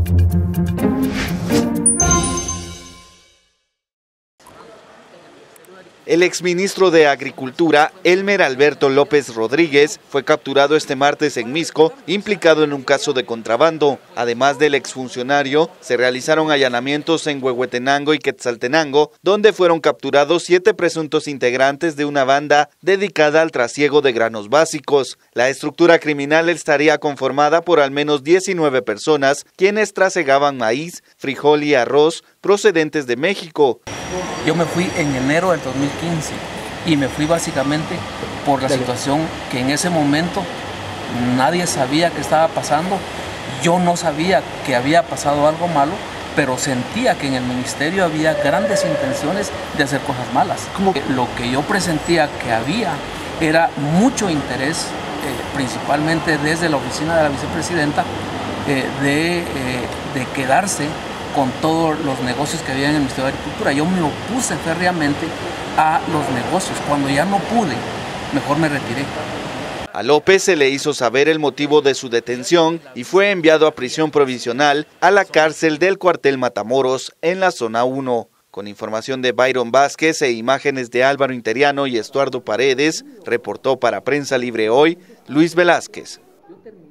El exministro de Agricultura, Elmer Alberto López Rodríguez, fue capturado este martes en Misco, implicado en un caso de contrabando. Además del exfuncionario, se realizaron allanamientos en Huehuetenango y Quetzaltenango, donde fueron capturados 7 presuntos integrantes de una banda dedicada al trasiego de granos básicos. La estructura criminal estaría conformada por al menos 19 personas, quienes trasegaban maíz, frijol y arroz procedentes de México. Yo me fui en enero del 2015 y me fui básicamente por la situación que en ese momento nadie sabía qué estaba pasando. Yo no sabía que había pasado algo malo, pero sentía que en el ministerio había grandes intenciones de hacer cosas malas. Lo que yo presentía que había era mucho interés, principalmente desde la oficina de la vicepresidenta, de quedarse con todos los negocios que había en el Ministerio de Agricultura. Yo me opuse férreamente a los negocios. Cuando ya no pude, mejor me retiré. A López se le hizo saber el motivo de su detención y fue enviado a prisión provisional a la cárcel del cuartel Matamoros en la zona 1. Con información de Byron Vázquez e imágenes de Álvaro Interiano y Estuardo Paredes, reportó para Prensa Libre Hoy, Luis Velázquez.